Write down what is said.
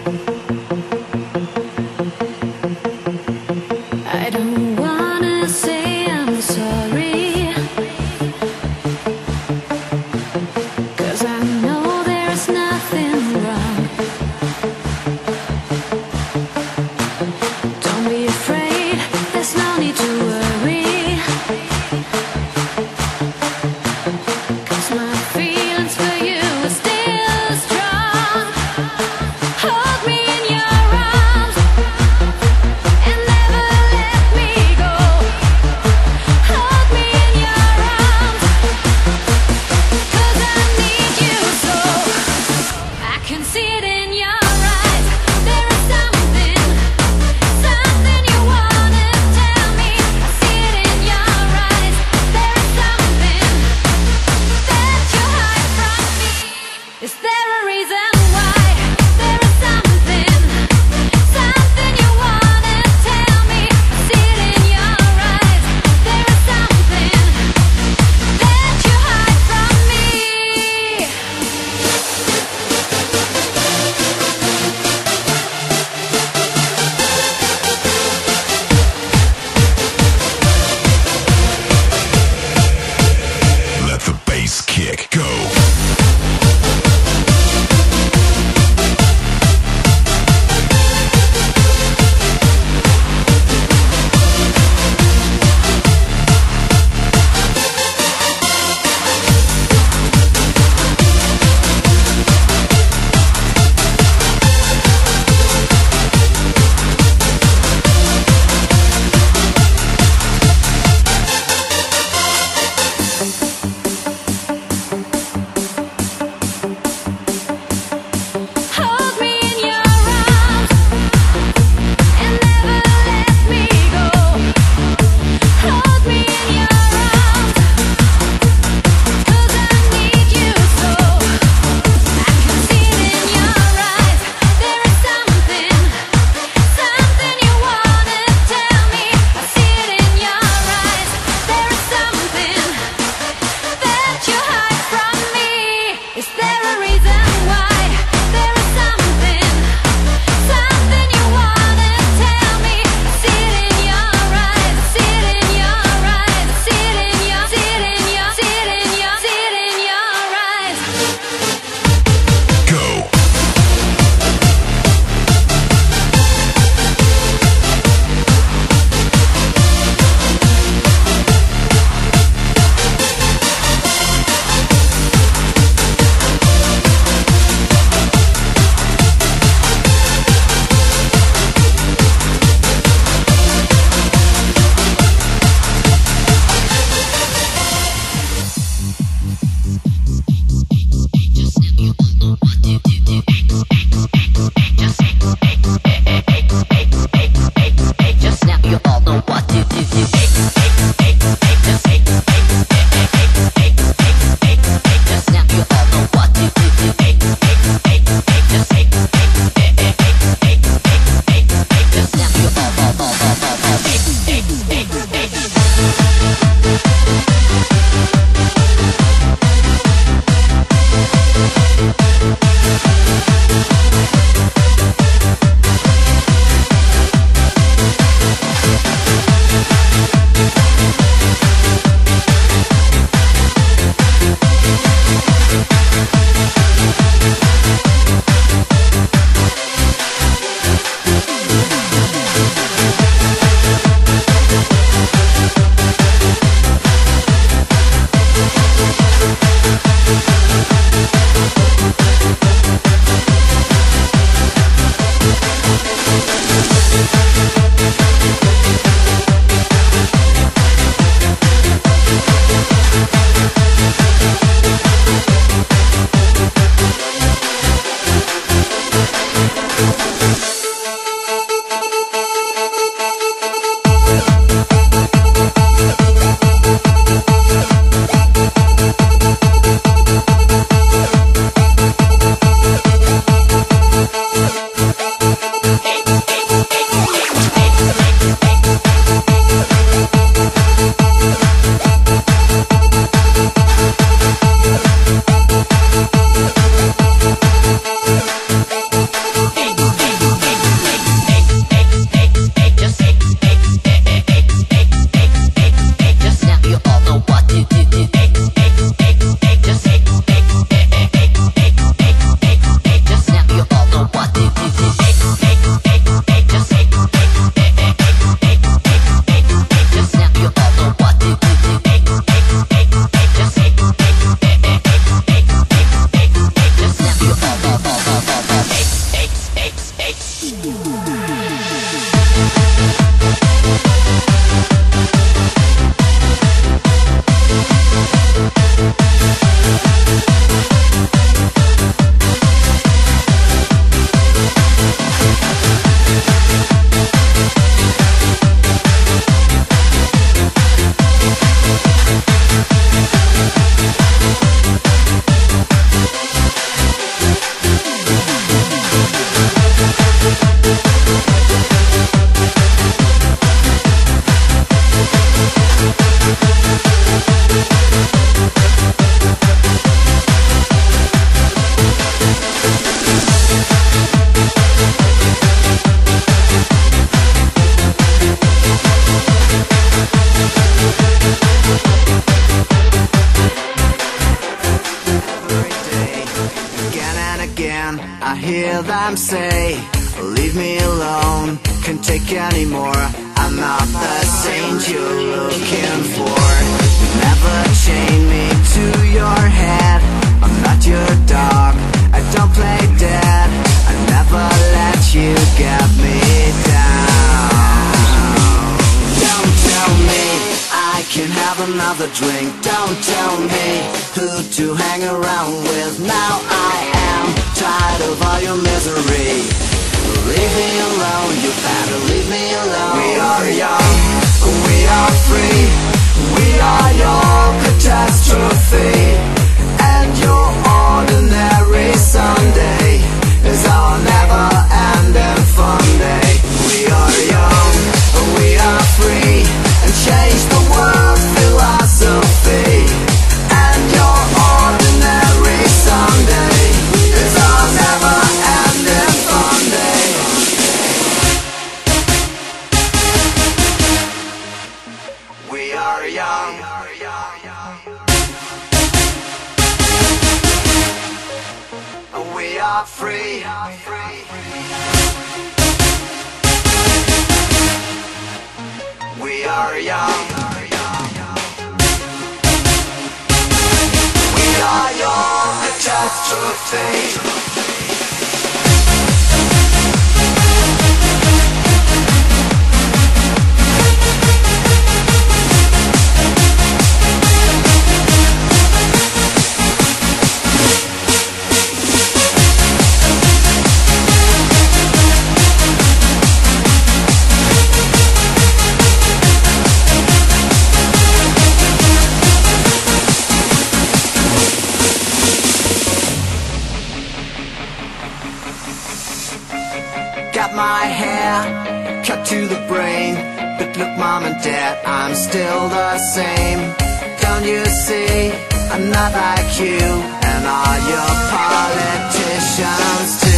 I don't wanna say I'm sorry, 'cause I know there's nothing wrong. Don't be afraid, there's no need to worry, 'cause my feelings for you are still strong. Hold me in your arms and never let me go. Hold me in your arms, 'cause I need you so. I can see it in your eyes. There is something you wanna tell me. I see it in your eyes. There is something that you hide from me. Is there a reason why? There is something you wanna tell me. I see it in your eyes. There is something that you hide from me. man, I hear them say, leave me alone, can't take anymore. I'm not the saint you're looking for. Never chain me to your head, I'm not your dog, I don't play dead. I never let you get me down. Don't tell me I can have another drink. Don't tell me who to hang around with. Now I am tired of all your misery. Leave me alone, you better leave me alone. We are young, we are free, we are your catastrophe. And your ordinary Sunday is our never-ending fun day. We are young, we are free, and change the world's philosophy. And your ordinary Sunday is our never-ending fun day. We are young, we are free. We are young. We are your catastrophe. Got my hair cut to the brain, but look, mom and dad, I'm still the same. Don't you see, I'm not like you, and all your politicians too.